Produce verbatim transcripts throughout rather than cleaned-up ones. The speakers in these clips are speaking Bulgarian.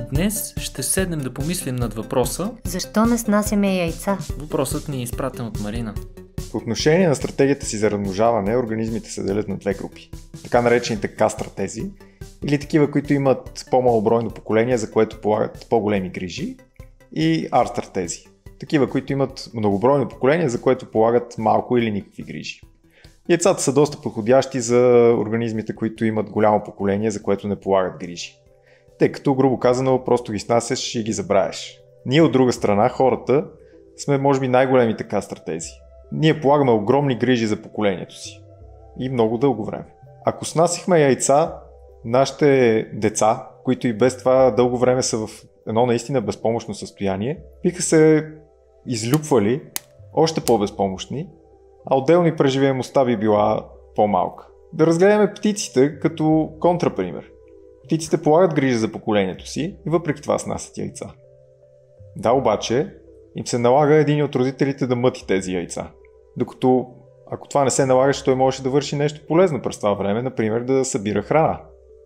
Днес ще седнем да помислим над въпроса: защо не снасяме яйца? Въпросът ни е изпратен от Марина. По отношение на стратегията си за размножаване, организмите се делят на две групи. Така наречените К-стратези, или такива, които имат по-малобройно поколение, за което полагат по-големи грижи, и Р-стратези, такива, които имат многобройно поколение, за което полагат малко или никакви грижи. Яйцата са доста подходящи за организмите, които имат голямо поколение, за което не полагат грижи. Тъй като, грубо казано, просто ги снасяш и ги забравяш. Ние от друга страна, хората, сме може би най-големите К-стратези. Ние полагаме огромни грижи за поколението си. И много дълго време. Ако снасихме яйца, нашите деца, които и без това дълго време са в едно наистина безпомощно състояние, биха се излюпвали още по-безпомощни, а отделни преживеемостта би била по-малка. Да разгледаме птиците като контрапример. Птиците полагат грижа за поколението си и въпреки това снасят яйца. Да, обаче им се налага един от родителите да мъти тези яйца. Докато ако това не се налага, той може да върши нещо полезно през това време, например да събира храна.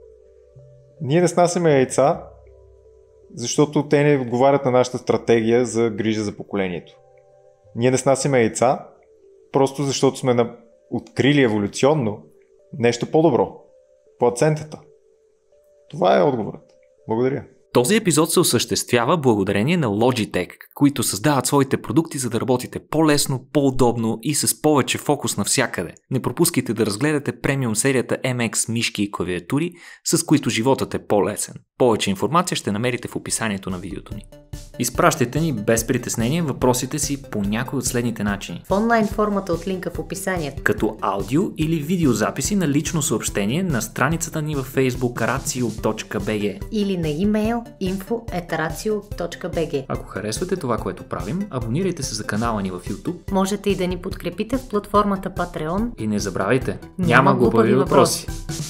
Ние не снасяме яйца, защото те не отговарят на нашата стратегия за грижа за поколението. Ние не снасяме яйца, просто защото сме открили еволюционно нещо по-добро. Плацентата. Това е отговорът. Благодаря. Този епизод се осъществява благодарение на Logitech, които създават своите продукти, за да работите по-лесно, по-удобно и с повече фокус навсякъде. Не пропускайте да разгледате премиум серията Ем Екс мишки и клавиатури, с които животът е по-лесен. Повече информация ще намерите в описанието на видеото ни. Изпращайте ни без притеснение въпросите си по някой от следните начини. В онлайн формата от линка в описанието. Като аудио или видеозаписи на лично съобщение на страницата ни във Facebook racio точка би джи или на имейл инфо ет racio точка би джи. Ако харесвате това, което правим, абонирайте се за канала ни в YouTube. Можете и да ни подкрепите в платформата Patreon. И не забравяйте, няма глупави въпроси.